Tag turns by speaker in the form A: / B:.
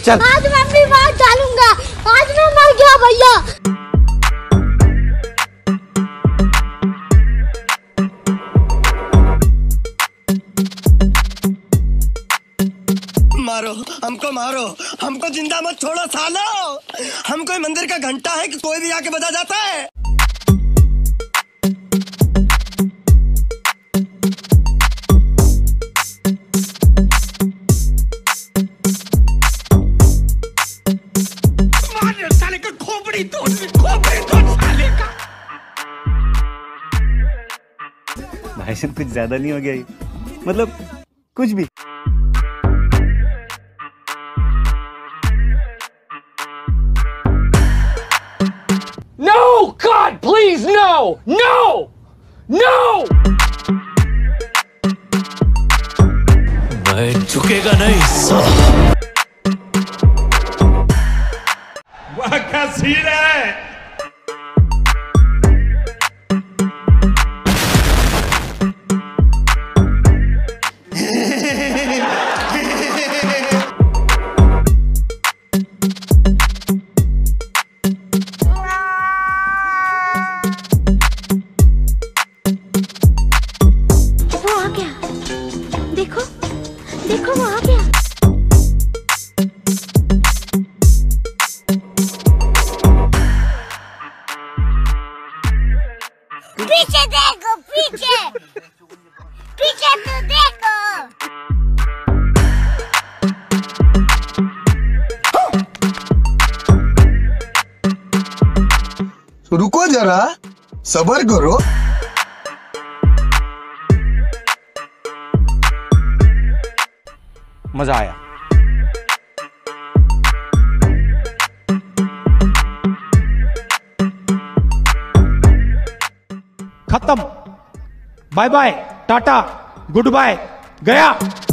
A: चल।
B: आज मैं अपनी बात डालूंगा, आज मैं मर गया भैया।
C: मारो हमको, मारो हमको, जिंदा मत छोड़ो सालो। हम कोई मंदिर का घंटा है कि कोई भी आके बजा जाता है। साले का खोपड़ी तोड़ साले का।
A: भाई साहब कुछ ज्यादा नहीं हो गया ये? मतलब कुछ भी।
D: No! God, please, no! No! No!
E: मैं झुकेगा नहीं साला।
D: वाह क्या सीन है।
B: देखो देखो वो आ गया। पीछे देखो, पीछे पीछे तो देखो।
C: रुको जरा, सब्र करो।
A: मजा आया।
D: खत्म। Bye bye, tata, goodbye, गया।